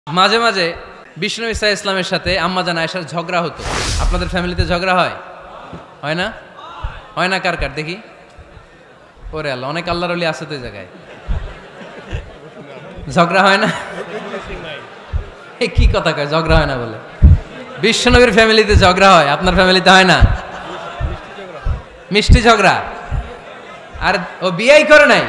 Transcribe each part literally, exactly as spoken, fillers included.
মাঝে মাঝে বিষ্ণু ঈসা ইসলামের সাথে আম্মাজান আয়েশার ঝগড়া হতো। আপনাদের ফ্যামিলিতে ঝগড়া হয় হয় না? হয় না? কার কার দেখি? ওরে আল্লাহ, অনেক আল্লাহর ওলি আছে তো এই জায়গায়। ঝগড়া হয় না? কি কথা কয় ঝগড়া হয় না বলে? বিশ্বনবীর ফ্যামিলিতে ঝগড়া হয়, আপনার ফ্যামিলিতে হয় না? মিষ্টি ঝগড়া। আর ও বিয়েই করে নাই।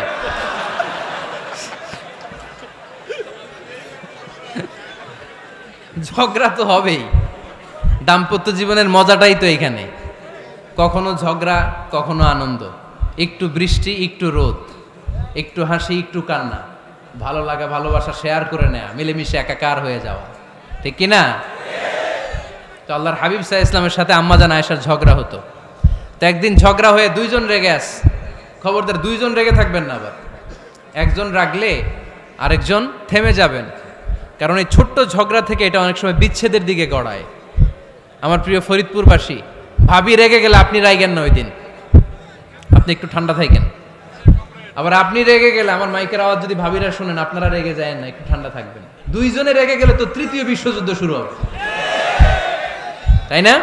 ঝগড়া তো হবেই, দাম্পত্য জীবনের মজাটাই তো এখানে। কখনো ঝগড়া, কখনো আনন্দ, একটু বৃষ্টি, একটু রোদ, একটু হাসি, একটু কান্না, ভালো লাগা ভালোবাসা শেয়ার করে নেয়া, মিলেমিশে একাকার হয়ে যাওয়া, ঠিক কিনা? তো আল্লাহর হাবিব সাল্লাল্লাহু আলাইহি ইসলামের সাথে আম্মাজান আয়েশার ঝগড়া হতো। তো একদিন ঝগড়া হয়ে দুইজন রেগে আস, খবরদার দুইজন রেগে থাকবেন না। আবার একজন রাগলে আরেকজন থেমে যাবেন, কারণ এই ছোট্ট ঝগড়া থেকে এটা অনেক সময় বিচ্ছেদের দিকে গড়ায়। আমার প্রিয় ফরিদপুরবাসী, ভাবি রেগে গেলে আপনি রাইগেন না, ওই দিন আপনি একটু ঠান্ডা থাকেন। আবার আপনি রেগে গেলে আমার মাইকের আওয়াজ যদি ভাবিরা শুনেন, আপনারা রেগে যায় না, একটু ঠান্ডা থাকবেন। দুইজনে রেগে গেলে তো তৃতীয় বিশ্বযুদ্ধ শুরু হবে, তাই না?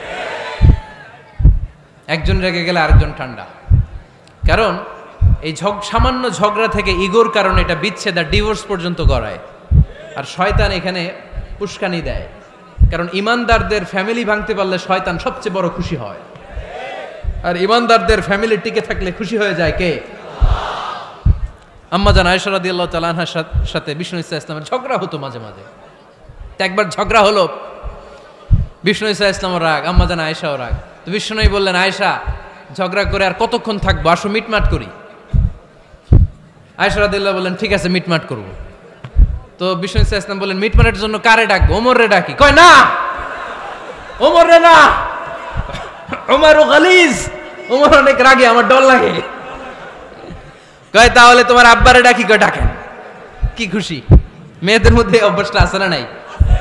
একজন রেগে গেলে আরেকজন ঠান্ডা। কারণ এই ঝগ সামান্য ঝগড়া থেকে ইগোর কারণে এটা বিচ্ছেদ আর ডিভোর্স পর্যন্ত গড়ায়। আর শয়তান এখানে উস্কানি দেয়, কারণ ইমানদারদের ফ্যামিলি ভাঙতে পারলে শয়তান সবচেয়ে বড় খুশি হয়। আর ইমানদারদের ফ্যামিলি টিকে থাকলে খুশি হয়ে যায় কে? আম্মাজান আয়েশা রাদিয়াল্লাহু তাআলা আনহার সাথে বিষ্ণু ঈসা ইসলামের ঝগড়া হতো মাঝে মাঝে। তো একবার ঝগড়া হলো, বিষ্ণু ঈসা ইসলামের রাগ, আম্মাজান আয়েশাও রাগ। তো বিষ্ণুই বললেন, আয়েশা ঝগড়া করে আর কতক্ষণ থাকবো, আসো মিটমাট করি। আয়েশা রাদিয়াল্লাহু বললেন, ঠিক আছে মিটমাট করবো। তো বিষ্ণু ঈসা ইসলাম বললেন, মিটমাটের জন্য কারে ডাকবো? ওমর রে ডাকি। কয় না, ওমর রে না, ওমর ও গালিজ, ওমর অনেক রাগে, আমার ডর লাগে। কয় তাহলে তোমার আব্বারে ডাকি। কয় ডাকেন। কি খুশি! মেয়েদের মধ্যে অভ্যাসটা আছে না নাই?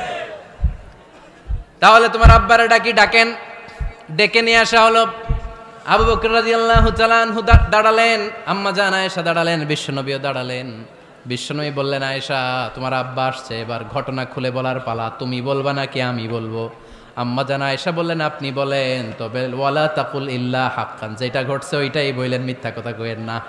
তাহলে তোমার আব্বারে ডাকি, ডাকেন। ডেকে নিয়ে আসা হলো। আবু বকর রাদিয়াল্লাহু তাআলা আনহু দাঁড়ালেন, আম্মাজান আয়েশা দাঁড়ালেন, বিশ্বনবীও দাঁড়ালেন। বিশ্বনবী বললেন, আয়েশা তোমার আব্বা আসছে, এবার ঘটনা খুলে বলার পালা, তুমি বলবা নাকি আমি বলবো? আম্মাজান আয়েশা বললেন, আপনি বলেন। তবে ওয়ালা তাকুল ইল্লা হাক্কান, যেটা ঘটছে ওইটাই বললেন, মিথ্যা কথা কইেন না।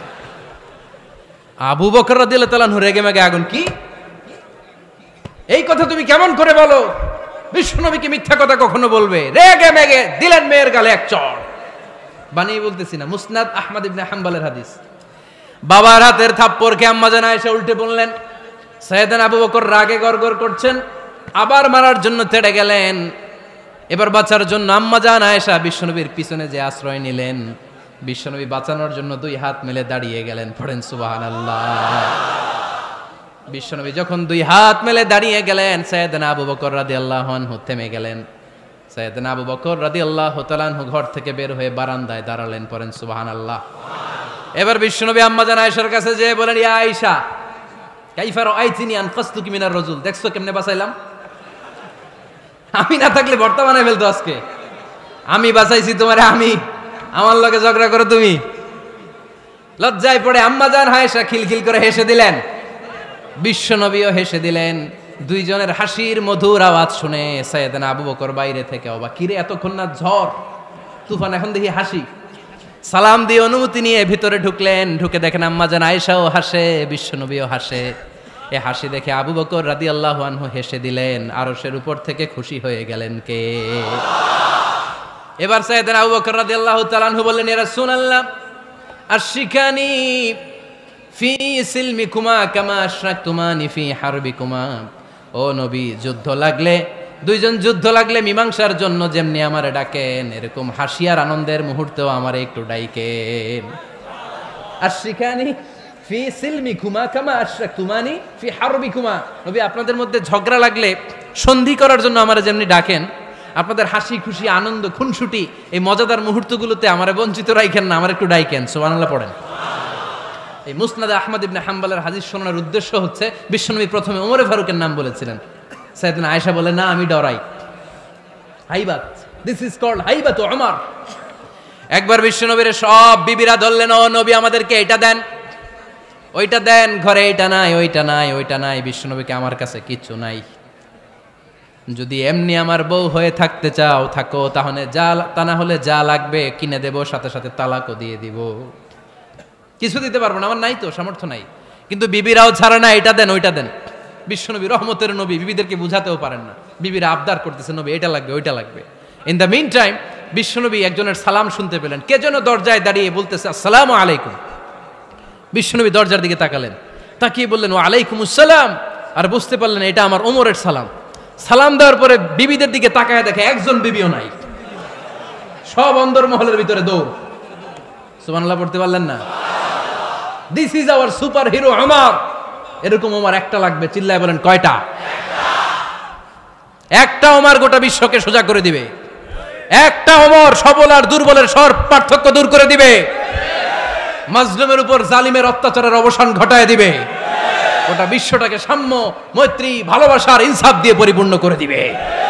আবু বকর রাদিয়াল্লাহু তাআলা আনহু রেগে মেগে আগুন। কি এই কথা তুমি কেমন করে বলো? বিশ্বনবীকে মিথ্যা কথা কখনো বলবে? রেগে মেগে দিলেন মেয়ের গালে এক চড়। বানিয়ে বলতেছি না, মুসনাদ আহমদ ইবনে হাম্বলের হাদিস। বাবার হাতের থাপ্পড়কে আম্মাজান আয়েশা উল্টে বললেন। সাইয়েদনা আবু বকর রাগে গড়গড় করছেন, আবার মারার জন্য তেড়ে গেলেন। এবার বাঁচার জন্য আম্মাজান আয়েশা বিশ্বনবীর পিছনে যে আশ্রয় নিলেন, বিশ্বনবী বাঁচানোর জন্য দুই হাত মেলে দাঁড়িয়ে গেলেন। পড়েন সুবহানাল্লাহ। বিশ্বনবী যখন দুই হাত মেলে দাঁড়িয়ে গেলেন, সাইয়েদনা আবু বকর রাদিয়াল্লাহু আনহু থেমে গেলেন। সাইয়েদনা আবু বকর রাদিয়াল্লাহু তাআলা আনহু ঘর থেকে বের হয়ে বারান্দায় দাঁড়ালেন। পড়েন সুবহানাল্লাহ। এবার বিশ্বনবী আম্মাজান আয়েশার কাছে যেয়ে বলেন, ইয়া আয়েশা কাইফা রাআইতিনি আনকাসতুকি মিনার রাজুল, দেখছো কেমনে বাঁচাইলাম? আমি না থাকলে ভর্তা বানাই ফেলতো আজকে। আমি বাঁচাইছি তোমারে, আমি আমার লগে ঝগড়া করো তুমি। লজ্জায় পড়ে আম্মাজান আয়েশা খিলখিল করে হেসে দিলেন, বিশ্বনবীও হেসে দিলেন। দুইজনের হাসির মধুর আওয়াজ শুনে সাইয়েদনা আবু বকর বাইরে থেকে অবাক, কিরে এতক্ষণ না ঝড় তুফান, এখন দেখি হাসি। সালাম দিয়ে অনুমতি নিয়ে ভিতরে ঢুকলেন। ঢুকে দেখেন আম্মাজান আয়েশাও হাসে, বিশ্বনবীও হাসে। এ হাসি দেখে আবু বকর রাদিয়াল্লাহু আনহু হেসে দিলেন। আরশের উপর থেকে খুশি হয়ে গেলেন কে? এবার সাইয়েদনা আবু বকর রাদিয়াল্লাহু তাআলা আনহু বললেন, ইয়া রাসূলুল্লাহ আশরিকানি ফি সিলমিকুমা কামা আশরাকতুমানি ফি হারবিকুমা। ও নবী, যুদ্ধ লাগলে, দুইজন যুদ্ধ লাগলে মীমাংসার জন্য যেমনি আমারে ডাকেন, এরকম হাসি আর আনন্দের মুহূর্তেও আমারে একটু ডাইকেন। আশরিকানি ফি সিলমিকুমা কামা আশরাকতুমানি ফি হারবিকুমা। নবী, আপনাদের মধ্যে ঝগড়া লাগলে সন্ধি করার জন্য আমারে যেমনি ডাকেন, আপনাদের হাসি খুশি আনন্দ খুনসুটি এই মজাদার মুহূর্তগুলোতে আমারে বঞ্চিত রাখেন না, আমার একটু ডাইকেন। সুবহানাল্লাহ পড়েন। এই মুসনাদ আহমদ ইবনে হাম্বলের হাদিস শোনার উদ্দেশ্য হচ্ছে, বিশ্বনবী প্রথমে ওমর ফারুকের নাম বলেছিলেন। সাইয়েদনা আয়েশা বলে, না আমি ডরাই। হাইবাত, দিস ইজ কল্ড হাইবাত ওমর। একবার বিশ্বনবীর সব বিবিরা ধরলেন, ও নবী আমাদেরকে এটা দেন। ওইটা দেন, ঘরে এইটা নাই, ওইটা নাই, ওইটা নাই, বিশ্বনবীকে আমার কাছে কিচ্ছু নাই। যদি এমনি আমার বউ হয়ে থাকতে চাও থাকো, তাহলে যা তা না হলে যা লাগবে কিনে দেব, সাথে সাথে তালাকও দিয়ে দিব। কিছু দিতে পারবো না, আমার নাই তো, সামর্থ্য নাই। কিন্তু বিবিরাও ছাড়ে না, এটা দেন ওইটা দেন। বিশ্বনবী রহমতের নবী, বিবিদেরকে বুঝাতেও পারেন না, বিবিরা আবদার করতেছে নবী এটা লাগবে ওইটা লাগবে। ইন দ্য মিন টাইম বিশ্বনবী একজনের সালাম শুনতে পেলেন, কে যেন দরজায় দাঁড়িয়ে বলতেছে আসসালামু আলাইকুম। বিশ্বনবী দরজার দিকে তাকালেন, তাকিয়ে বললেন ওয়া আলাইকুম আসসালাম, আর বুঝতে পারলেন এটা আমার ওমরের সালাম। সালাম দেওয়ার পরে বিবিদের দিকে তাকায় দেখে একজন বিবিও নাই, সব অন্দর মহলের ভিতরে দৌড়। সুবহানাল্লাহ পড়তে পারলেন না? This is our super hero Omar. এরকম ওমর একটা লাগবে, চিল্লায় বলেন কয়টা? একটা ওমর গোটা বিশ্বকে সোজা করে দিবে। একটা ওমর সবল আর দুর্বলের সব পার্থক্য দূর করে দিবে। মাজলুমের উপর জালিমের অত্যাচারের অবসান ঘটায় দিবে। গোটা বিশ্বটাকে সাম্য, মৈত্রী, ভালোবাসার ইনসাফ দিয়ে পরিপূর্ণ করে দিবে।